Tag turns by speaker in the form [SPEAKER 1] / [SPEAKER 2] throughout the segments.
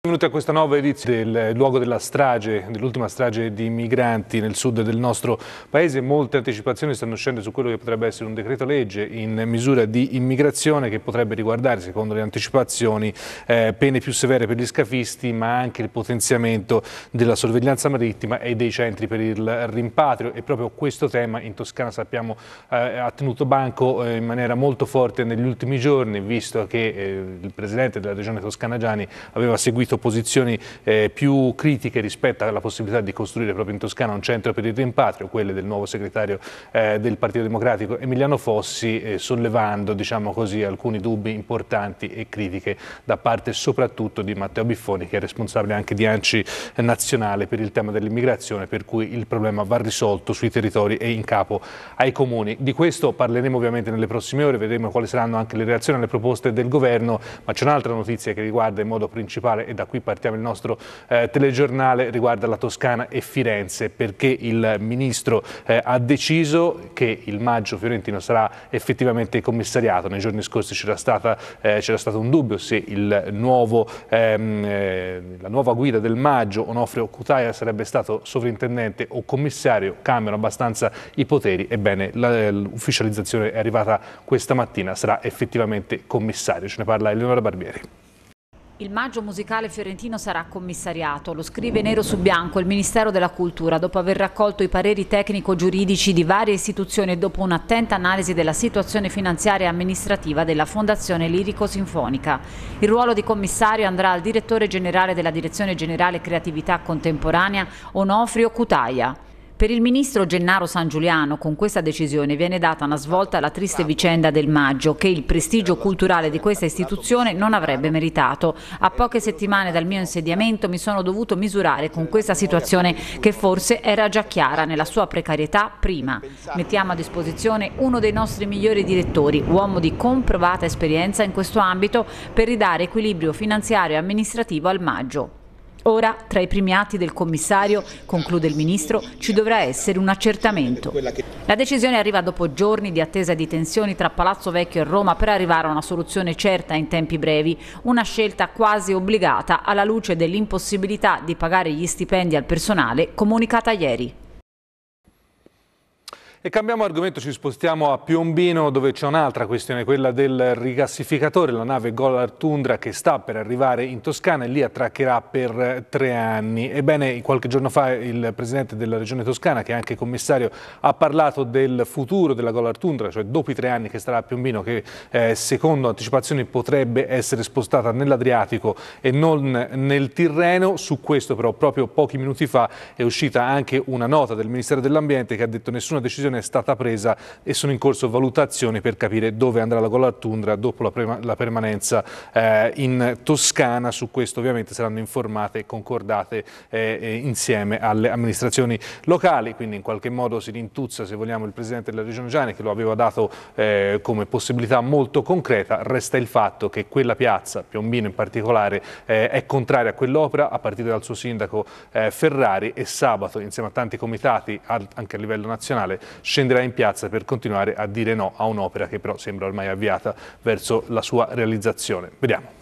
[SPEAKER 1] Benvenuti a questa nuova edizione del luogo della strage, dell'ultima strage di migranti nel sud del nostro paese. Molte anticipazioni stanno uscendo su quello che potrebbe essere un decreto legge in misura di immigrazione che potrebbe riguardare, secondo le anticipazioni, pene più severe per gli scafisti, ma anche il potenziamento della sorveglianza marittima e dei centri per il rimpatrio. E proprio questo tema in Toscana, sappiamo, ha tenuto banco in maniera molto forte negli ultimi giorni, visto che il presidente della regione Toscana Gianni aveva seguito posizioni più critiche rispetto alla possibilità di costruire proprio in Toscana un centro per il rimpatrio, quelle del nuovo segretario del Partito Democratico Emiliano Fossi, sollevando, diciamo così, alcuni dubbi importanti e critiche da parte soprattutto di Matteo Biffoni, che è responsabile anche di ANCI nazionale per il tema dell'immigrazione, per cui il problema va risolto sui territori e in capo ai comuni. Di questo parleremo ovviamente nelle prossime ore, vedremo quali saranno anche le reazioni alle proposte del governo, ma c'è un'altra notizia che riguarda in modo principale, e da qui partiamo il nostro telegiornale, riguarda la Toscana e Firenze, perché il ministro ha deciso che il Maggio fiorentino sarà effettivamente commissariato. Nei giorni scorsi c'era stato un dubbio se la nuova guida del Maggio, Onofrio Cutaia, sarebbe stato sovrintendente o commissario. Cambiano abbastanza i poteri. Ebbene, l'ufficializzazione è arrivata questa mattina, sarà effettivamente commissario. Ce ne parla Eleonora Barbieri.
[SPEAKER 2] Il Maggio musicale fiorentino sarà commissariato, lo scrive nero su bianco il Ministero della Cultura dopo aver raccolto i pareri tecnico-giuridici di varie istituzioni e dopo un'attenta analisi della situazione finanziaria e amministrativa della Fondazione Lirico-Sinfonica. Il ruolo di commissario andrà al direttore generale della Direzione Generale Creatività Contemporanea, Onofrio Cutaia. Per il ministro Gennaro San Giuliano, con questa decisione viene data una svolta alla triste vicenda del Maggio, che il prestigio culturale di questa istituzione non avrebbe meritato. A poche settimane dal mio insediamento mi sono dovuto misurare con questa situazione che forse era già chiara nella sua precarietà prima. Mettiamo a disposizione uno dei nostri migliori direttori, uomo di comprovata esperienza in questo ambito, per ridare equilibrio finanziario e amministrativo al Maggio. Ora, tra i primi atti del commissario, conclude il ministro, ci dovrà essere un accertamento. La decisione arriva dopo giorni di attesa e di tensioni tra Palazzo Vecchio e Roma per arrivare a una soluzione certa in tempi brevi, una scelta quasi obbligata alla luce dell'impossibilità di pagare gli stipendi al personale comunicata ieri.
[SPEAKER 1] E cambiamo argomento, ci spostiamo a Piombino, dove c'è un'altra questione, quella del rigassificatore, la nave Golar Tundra, che sta per arrivare in Toscana e lì attraccherà per 3 anni. Ebbene, qualche giorno fa il presidente della regione Toscana, che è anche commissario, ha parlato del futuro della Golar Tundra, cioè dopo i 3 anni che starà a Piombino, che secondo anticipazioni potrebbe essere spostata nell'Adriatico e non nel Tirreno. Su questo però proprio pochi minuti fa è uscita anche una nota del Ministero dell'Ambiente che ha detto nessuna decisione è stata presa e sono in corso valutazioni per capire dove andrà la Golar Tundra dopo la permanenza in Toscana. Su questo ovviamente saranno informate e concordate insieme alle amministrazioni locali, quindi in qualche modo si rintuzza, se vogliamo, il presidente della regione Gianni, che lo aveva dato come possibilità molto concreta. Resta il fatto che quella piazza, Piombino in particolare, è contraria a quell'opera a partire dal suo sindaco Ferrari, e sabato insieme a tanti comitati anche a livello nazionale scenderà in piazza per continuare a dire no a un'opera che però sembra ormai avviata verso la sua realizzazione. Vediamo.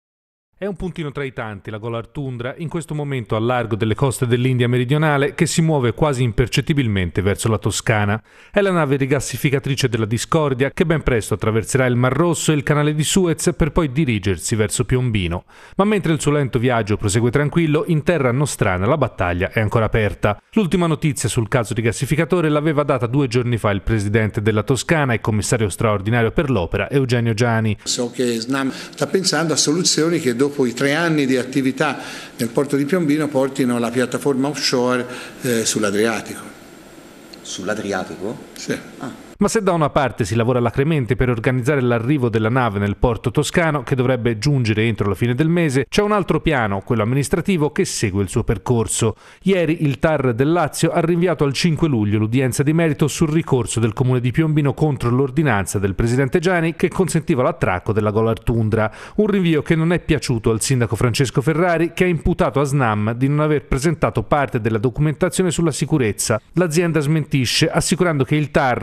[SPEAKER 1] È un puntino tra i tanti la Golar Tundra, in questo momento al largo delle coste dell'India meridionale, che si muove quasi impercettibilmente verso la Toscana. È la nave rigassificatrice della Discordia, che ben presto attraverserà il Mar Rosso e il canale di Suez per poi dirigersi verso Piombino. Ma mentre il suo lento viaggio prosegue tranquillo, in terra nostrana la battaglia è ancora aperta. L'ultima notizia sul caso rigassificatore l'aveva data 2 giorni fa il presidente della Toscana e commissario straordinario per l'opera Eugenio Giani.
[SPEAKER 3] So che Snam sta pensando a soluzioni che dopo i 3 anni di attività nel porto di Piombino portino la piattaforma offshore sull'Adriatico.
[SPEAKER 4] Sull'Adriatico?
[SPEAKER 3] Sì.
[SPEAKER 1] Ma se da una parte si lavora alacremente per organizzare l'arrivo della nave nel porto toscano, che dovrebbe giungere entro la fine del mese, c'è un altro piano, quello amministrativo, che segue il suo percorso. Ieri il TAR del Lazio ha rinviato al 5 luglio l'udienza di merito sul ricorso del comune di Piombino contro l'ordinanza del presidente Gianni che consentiva l'attracco della Golar Tundra. Un rinvio che non è piaciuto al sindaco Francesco Ferrari, che ha imputato a Snam di non aver presentato parte della documentazione sulla sicurezza. L'azienda smentisce, assicurando che il TAR, che di fatto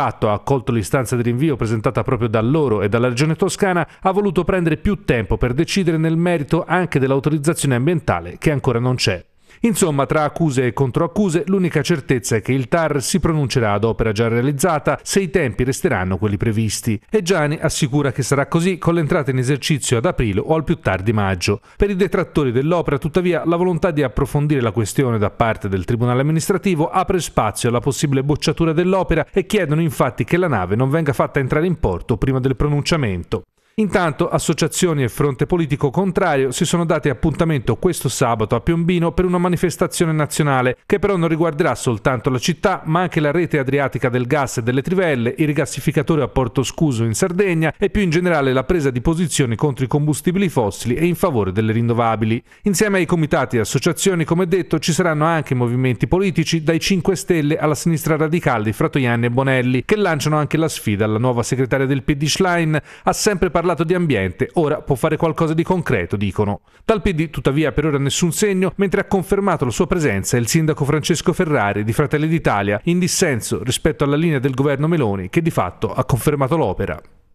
[SPEAKER 1] fatto ha accolto l'istanza di rinvio presentata proprio da loro e dalla Regione Toscana, ha voluto prendere più tempo per decidere nel merito anche dell'autorizzazione ambientale che ancora non c'è. Insomma, tra accuse e controaccuse, l'unica certezza è che il TAR si pronuncerà ad opera già realizzata se i tempi resteranno quelli previsti. E Giani assicura che sarà così con l'entrata in esercizio ad aprile o al più tardi maggio. Per i detrattori dell'opera, tuttavia, la volontà di approfondire la questione da parte del Tribunale amministrativo apre spazio alla possibile bocciatura dell'opera e chiedono infatti che la nave non venga fatta entrare in porto prima del pronunciamento. Intanto associazioni e fronte politico contrario si sono dati appuntamento questo sabato a Piombino per una manifestazione nazionale che però non riguarderà soltanto la città ma anche la rete adriatica del gas e delle trivelle, i rigassificatori a Porto Scuso in Sardegna e più in generale la presa di posizioni contro i combustibili fossili e in favore delle rinnovabili. Insieme ai comitati e associazioni, come detto, ci saranno anche movimenti politici dai 5 Stelle alla sinistra radicale di Fratoianni e Bonelli che lanciano anche la sfida alla nuova segretaria del PD Schlein. Ha sempre parlato di ambiente, ora può fare qualcosa di concreto, dicono. Dal PD tuttavia per ora nessun segno, mentre ha confermato la sua presenza il sindaco Francesco Ferrari di Fratelli d'Italia, in dissenso rispetto alla linea del governo Meloni che di fatto ha confermato l'opera.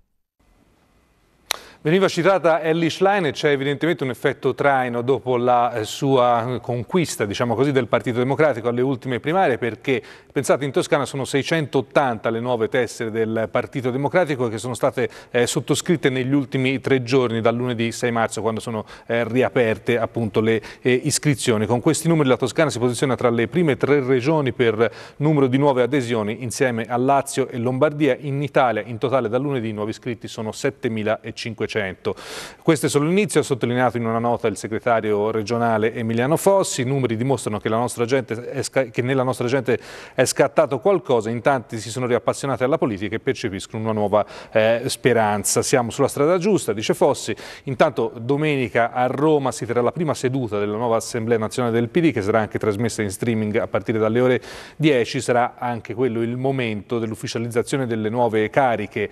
[SPEAKER 1] Veniva citata Elly Schlein e c'è evidentemente un effetto traino dopo la sua conquista, diciamo così, del Partito Democratico alle ultime primarie, perché pensate in Toscana sono 680 le nuove tessere del Partito Democratico che sono state sottoscritte negli ultimi 3 giorni, dal lunedì 6 marzo quando sono riaperte appunto le iscrizioni. Con questi numeri la Toscana si posiziona tra le prime 3 regioni per numero di nuove adesioni insieme a Lazio e Lombardia. In Italia in totale dal lunedì i nuovi iscritti sono 7.500. Questo è solo l'inizio, ha sottolineato in una nota il segretario regionale Emiliano Fossi. I numeri dimostrano che nella nostra gente è scattato qualcosa, in tanti si sono riappassionati alla politica e percepiscono una nuova speranza. Siamo sulla strada giusta, dice Fossi. Intanto domenica a Roma si terrà la prima seduta della nuova Assemblea Nazionale del PD che sarà anche trasmessa in streaming a partire dalle ore 10. Sarà anche quello il momento dell'ufficializzazione delle nuove cariche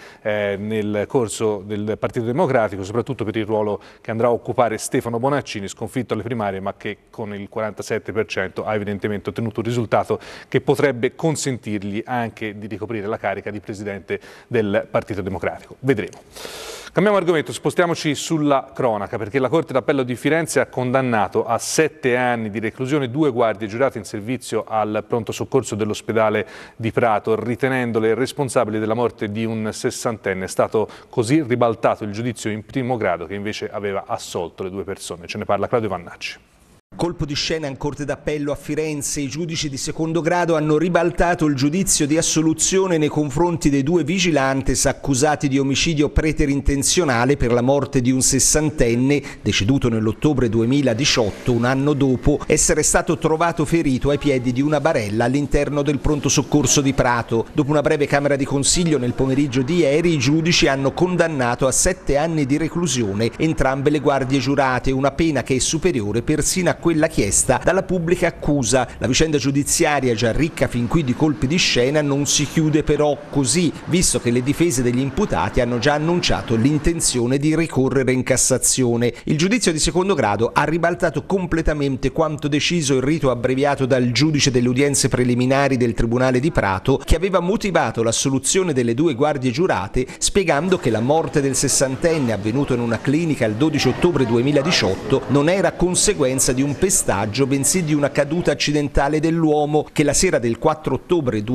[SPEAKER 1] nel corso del Partito Democratico, soprattutto per il ruolo che andrà a occupare Stefano Bonaccini, sconfitto alle primarie ma che con il 47% ha evidentemente ottenuto un risultato che potrebbe consentirgli anche di ricoprire la carica di presidente del Partito Democratico. Vedremo. Cambiamo argomento, spostiamoci sulla cronaca, perché la Corte d'Appello di Firenze ha condannato a 7 anni di reclusione 2 guardie giurate in servizio al pronto soccorso dell'ospedale di Prato, ritenendole responsabili della morte di un 60enne. È stato così ribaltato il giudizio in primo grado che invece aveva assolto le 2 persone. Ce ne parla Claudio Vannacci.
[SPEAKER 5] Colpo di scena in Corte d'Appello a Firenze, i giudici di secondo grado hanno ribaltato il giudizio di assoluzione nei confronti dei 2 vigilantes accusati di omicidio preterintenzionale per la morte di un 60enne deceduto nell'ottobre 2018, un anno dopo essere stato trovato ferito ai piedi di una barella all'interno del pronto soccorso di Prato. Dopo una breve camera di consiglio nel pomeriggio di ieri, i giudici hanno condannato a 7 anni di reclusione entrambe le guardie giurate, una pena che è superiore persino a quella chiesta dalla pubblica accusa. La vicenda giudiziaria, già ricca fin qui di colpi di scena, non si chiude però così, visto che le difese degli imputati hanno già annunciato l'intenzione di ricorrere in Cassazione. Il giudizio di secondo grado ha ribaltato completamente quanto deciso il rito abbreviato dal giudice delle udienze preliminari del Tribunale di Prato, che aveva motivato l'assoluzione delle 2 guardie giurate spiegando che la morte del 60enne, avvenuto in una clinica il 12 ottobre 2018, non era conseguenza di un pestaggio, bensì di una caduta accidentale dell'uomo che la sera del 4 ottobre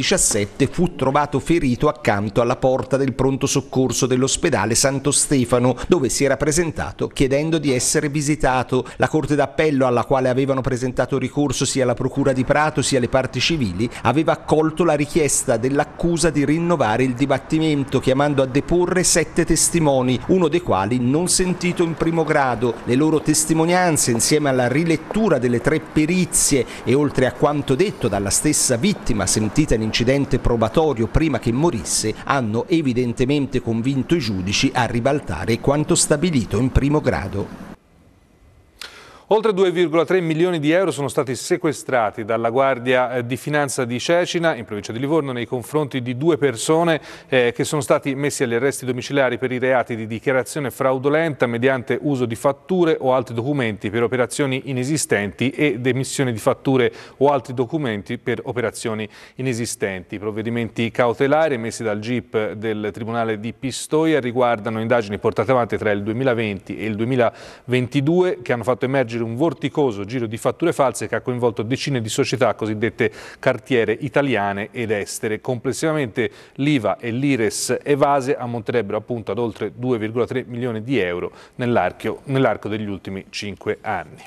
[SPEAKER 5] 2017 fu trovato ferito accanto alla porta del pronto soccorso dell'ospedale Santo Stefano, dove si era presentato chiedendo di essere visitato. La Corte d'Appello, alla quale avevano presentato ricorso sia la Procura di Prato sia le parti civili, aveva accolto la richiesta dell'accusa di rinnovare il dibattimento, chiamando a deporre 7 testimoni, uno dei quali non sentito in primo grado. Le loro testimonianze, insieme alla rilettura delle 3 perizie e oltre a quanto detto dalla stessa vittima sentita in incidente probatorio prima che morisse, hanno evidentemente convinto i giudici a ribaltare quanto stabilito in primo grado.
[SPEAKER 1] Oltre 2,3 milioni di euro sono stati sequestrati dalla Guardia di Finanza di Cecina, in provincia di Livorno, nei confronti di 2 persone che sono stati messi agli arresti domiciliari per i reati di dichiarazione fraudolenta mediante uso di fatture o altri documenti per operazioni inesistenti ed emissione di fatture o altri documenti per operazioni inesistenti. I provvedimenti cautelari emessi dal GIP del Tribunale di Pistoia riguardano indagini portate avanti tra il 2020 e il 2022 che hanno fatto emergere un vorticoso giro di fatture false che ha coinvolto decine di società cosiddette cartiere italiane ed estere. Complessivamente l'IVA e l'IRES evase ammonterebbero appunto ad oltre 2,3 milioni di euro nell'arco degli ultimi 5 anni.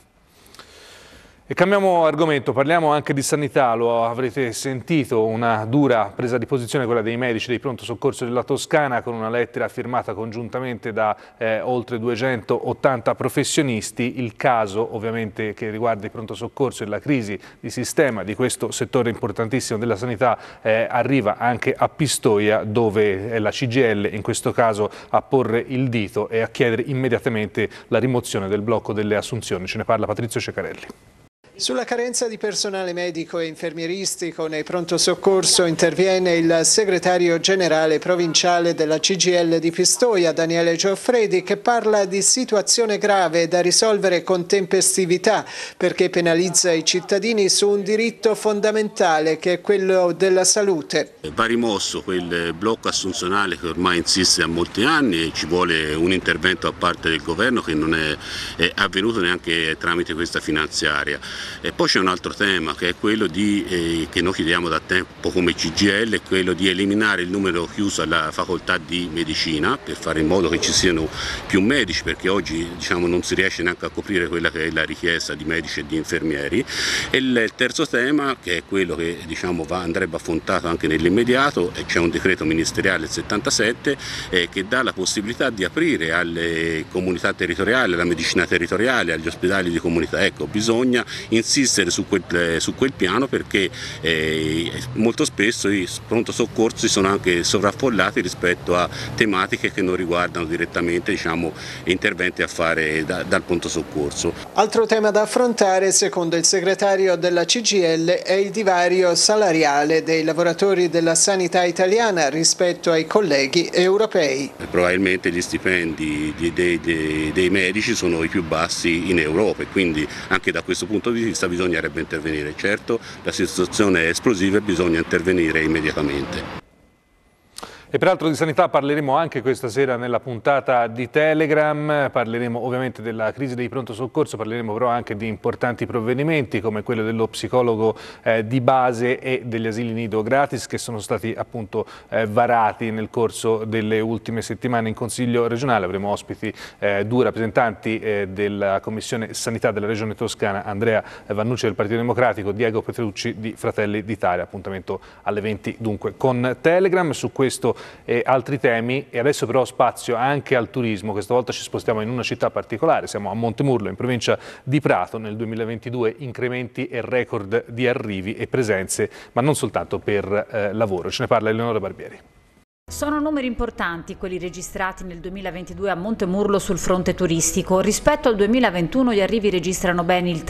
[SPEAKER 1] E cambiamo argomento, parliamo anche di sanità, lo avrete sentito, una dura presa di posizione quella dei medici dei pronto soccorso della Toscana con una lettera firmata congiuntamente da oltre 280 professionisti. Il caso ovviamente che riguarda il pronto soccorso e la crisi di sistema di questo settore importantissimo della sanità arriva anche a Pistoia, dove è la CGIL in questo caso a porre il dito e a chiedere immediatamente la rimozione del blocco delle assunzioni. Ce ne parla Patrizio Ceccarelli.
[SPEAKER 6] Sulla carenza di personale medico e infermieristico nei pronto soccorso interviene il segretario generale provinciale della CGIL di Pistoia, Daniele Gioffredi, che parla di situazione grave da risolvere con tempestività perché penalizza i cittadini su un diritto fondamentale che è quello della salute.
[SPEAKER 7] Va rimosso quel blocco assunzionale che ormai insiste da molti anni e ci vuole un intervento da parte del governo che non è avvenuto neanche tramite questa finanziaria. E poi c'è un altro tema che è quello che noi chiediamo da tempo come CGIL, è quello di eliminare il numero chiuso alla facoltà di medicina per fare in modo che ci siano più medici, perché oggi non si riesce neanche a coprire quella che è la richiesta di medici e di infermieri. E il terzo tema, che è quello che andrebbe affrontato anche nell'immediato, c'è un decreto ministeriale, il 77, che dà la possibilità di aprire alle comunità territoriali, alla medicina territoriale, agli ospedali di comunità. Ecco, bisogna insistere su quel piano perché molto spesso i pronto soccorsi sono anche sovraffollati rispetto a tematiche che non riguardano direttamente interventi a fare dal pronto soccorso.
[SPEAKER 6] Altro tema da affrontare, secondo il segretario della CGIL, è il divario salariale dei lavoratori della sanità italiana rispetto ai colleghi europei.
[SPEAKER 7] Probabilmente gli stipendi dei medici sono i più bassi in Europa e quindi anche da questo punto di vista bisognerebbe intervenire. Certo, la situazione è esplosiva e bisogna intervenire immediatamente.
[SPEAKER 1] E peraltro di sanità parleremo anche questa sera nella puntata di Telegram, parleremo ovviamente della crisi dei pronto soccorso, parleremo però anche di importanti provvedimenti come quello dello psicologo di base e degli asili nido gratis che sono stati appunto varati nel corso delle ultime settimane in Consiglio regionale. Avremo ospiti 2 rappresentanti della Commissione Sanità della Regione Toscana, Andrea Vannucci del Partito Democratico, Diego Petrucci di Fratelli d'Italia. Appuntamento alle 20 dunque con Telegram su questo e altri temi. E adesso però spazio anche al turismo. Questa volta ci spostiamo in una città particolare, siamo a Montemurlo in provincia di Prato. Nel 2022 incrementi e record di arrivi e presenze, ma non soltanto per lavoro. Ce ne parla Eleonora Barbieri.
[SPEAKER 2] Sono numeri importanti quelli registrati nel 2022 a Montemurlo sul fronte turistico. Rispetto al 2021 gli arrivi registrano ben il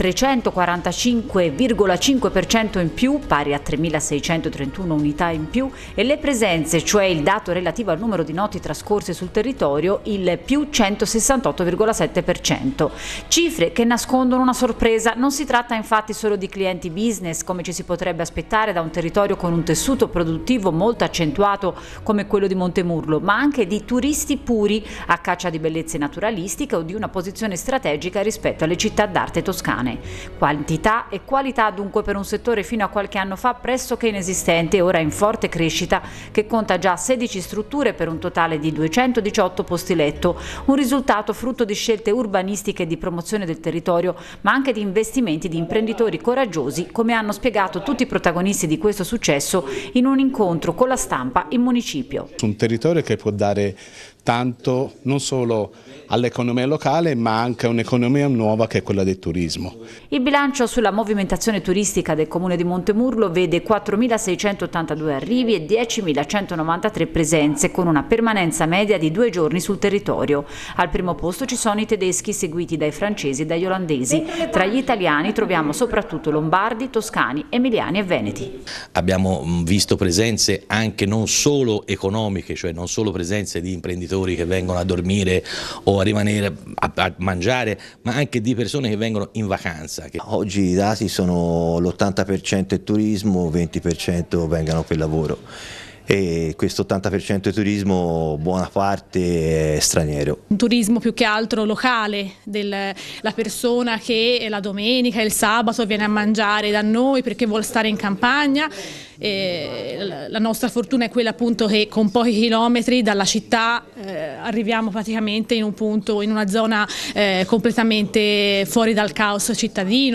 [SPEAKER 2] 345,5% in più, pari a 3.631 unità in più, e le presenze, cioè il dato relativo al numero di notti trascorse sul territorio, il più 168,7%. Cifre che nascondono una sorpresa. Non si tratta infatti solo di clienti business, come ci si potrebbe aspettare da un territorio con un tessuto produttivo molto accentuato come quello di Montemurlo, ma anche di turisti puri a caccia di bellezze naturalistiche o di una posizione strategica rispetto alle città d'arte toscane. Quantità e qualità dunque per un settore fino a qualche anno fa pressoché inesistente e ora in forte crescita, che conta già 16 strutture per un totale di 218 posti letto, un risultato frutto di scelte urbanistiche e di promozione del territorio, ma anche di investimenti di imprenditori coraggiosi, come hanno spiegato tutti i protagonisti di questo successo in un incontro con la stampa in municipio.
[SPEAKER 8] Un territorio che può dare tanto non solo all'economia locale ma anche a un'economia nuova che è quella del turismo.
[SPEAKER 2] Il bilancio sulla movimentazione turistica del comune di Montemurlo vede 4.682 arrivi e 10.193 presenze, con una permanenza media di 2 giorni sul territorio. Al primo posto ci sono i tedeschi, seguiti dai francesi e dagli olandesi. Tra gli italiani troviamo soprattutto lombardi, toscani, emiliani e veneti.
[SPEAKER 9] Abbiamo visto presenze anche non solo economiche, cioè non solo presenze di imprenditori che vengono a dormire o a rimanere a mangiare, ma anche di persone che vengono in vacanza.
[SPEAKER 4] Oggi i dati sono l'80% è turismo, 20% vengono per lavoro. E questo 80% di turismo buona parte è straniero.
[SPEAKER 10] Un turismo più che altro locale, la persona che la domenica e il sabato viene a mangiare da noi perché vuole stare in campagna. La nostra fortuna è quella appunto che con pochi chilometri dalla città arriviamo praticamente in un punto, in una zona completamente fuori dal caos cittadino.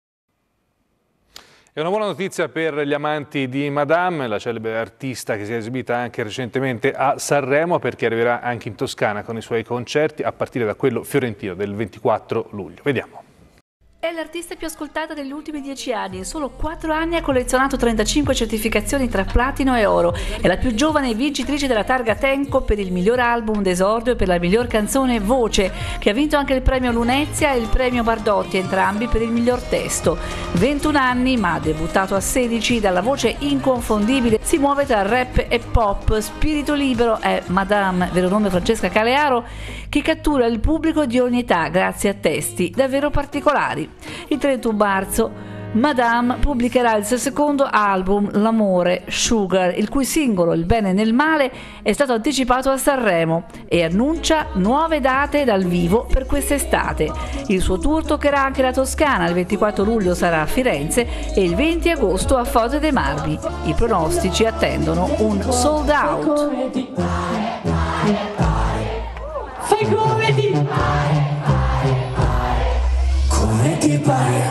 [SPEAKER 1] È una buona notizia per gli amanti di Madame, la celebre artista che si è esibita anche recentemente a Sanremo, perché arriverà anche in Toscana con i suoi concerti a partire da quello fiorentino del 24 luglio. Vediamo.
[SPEAKER 11] È l'artista più ascoltata degli ultimi 10 anni. In solo 4 anni ha collezionato 35 certificazioni tra platino e oro. È la più giovane vincitrice della targa Tenco per il miglior album d'esordio e per la miglior canzone Voce, che ha vinto anche il premio Lunezia e il premio Bardotti, entrambi per il miglior testo. 21 anni, ma ha debuttato a 16, dalla voce inconfondibile. Si muove tra rap e pop. Spirito libero è Madame, vero nome Francesca Calearo, che cattura il pubblico di ogni età grazie a testi davvero particolari. Il 31 marzo Madame pubblicherà il suo secondo album, L'amore, Sugar, il cui singolo Il bene nel male è stato anticipato a Sanremo e annuncia nuove date dal vivo per quest'estate. Il suo tour toccherà anche la Toscana, il 24 luglio sarà a Firenze e il 20 agosto a Foce dei Marmi. I pronostici attendono un sold out.
[SPEAKER 12] Fai come ti pare, come ti pare.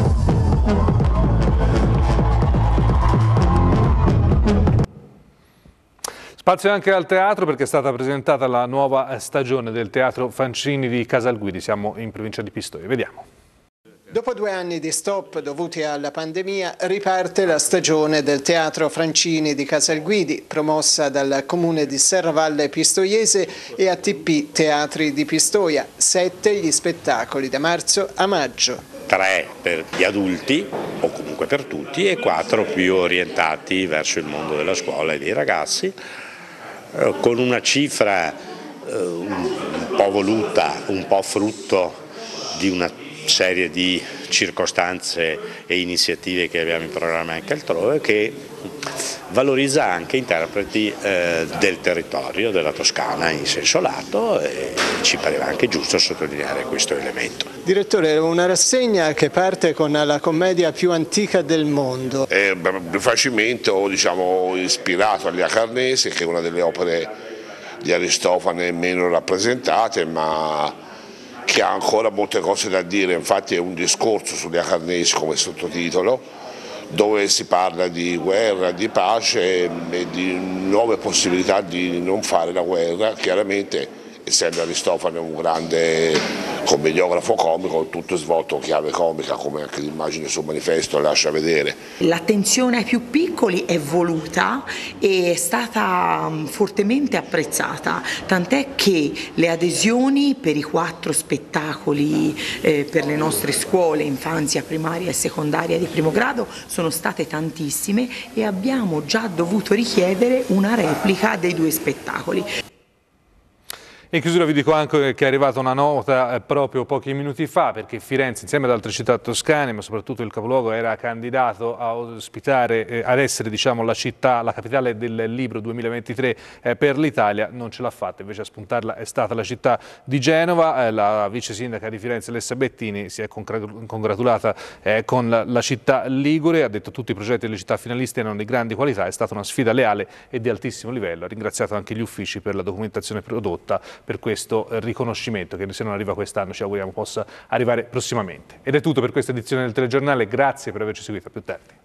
[SPEAKER 1] Spazio anche al teatro, perché è stata presentata la nuova stagione del Teatro Fancini di Casalguidi. Siamo in provincia di Pistoia, vediamo.
[SPEAKER 6] Dopo 2 anni di stop dovuti alla pandemia, riparte la stagione del Teatro Fancini di Casalguidi, promossa dal Comune di Serravalle Pistoiese e ATP Teatri di Pistoia. 7 gli spettacoli da marzo a maggio.
[SPEAKER 13] 3 per gli adulti, o comunque per tutti, e 4 più orientati verso il mondo della scuola e dei ragazzi, con una cifra un po' voluta, un po' frutto di una serie di circostanze e iniziative che abbiamo in programma anche altrove, che valorizza anche interpreti del territorio della Toscana in senso lato, e ci pareva anche giusto sottolineare questo elemento.
[SPEAKER 6] Direttore, una rassegna che parte con la commedia più antica del mondo.
[SPEAKER 14] È facilmente, diciamo, ispirato agli Acarnesi, che è una delle opere di Aristofane meno rappresentate, ma che ha ancora molte cose da dire. Infatti è un discorso sugli Acarnesi come sottotitolo, dove si parla di guerra, di pace e di nuove possibilità di non fare la guerra. Chiaramente, essendo Aristofane un grande commediografo comico, tutto svolto chiave comica, come anche l'immagine sul manifesto lascia vedere.
[SPEAKER 15] L'attenzione ai più piccoli è voluta e è stata fortemente apprezzata, tant'è che le adesioni per i 4 spettacoli per le nostre scuole, infanzia, primaria e secondaria di primo grado, sono state tantissime e abbiamo già dovuto richiedere una replica dei 2 spettacoli.
[SPEAKER 1] In chiusura vi dico anche che è arrivata una nota proprio pochi minuti fa, perché Firenze, insieme ad altre città toscane, ma soprattutto il capoluogo, era candidato a ospitare, ad essere, diciamo, la città, la capitale del libro 2023 per l'Italia. Non ce l'ha fatta, invece a spuntarla è stata la città di Genova. La vice sindaca di Firenze, Lessa Bettini, si è congratulata con la città ligure, ha detto che tutti i progetti delle città finaliste erano di grandi qualità, è stata una sfida leale e di altissimo livello. Ha ringraziato anche gli uffici per la documentazione prodotta, per questo riconoscimento che se non arriva quest'anno ci auguriamo possa arrivare prossimamente. Ed è tutto per questa edizione del telegiornale, grazie per averci seguito, a più tardi.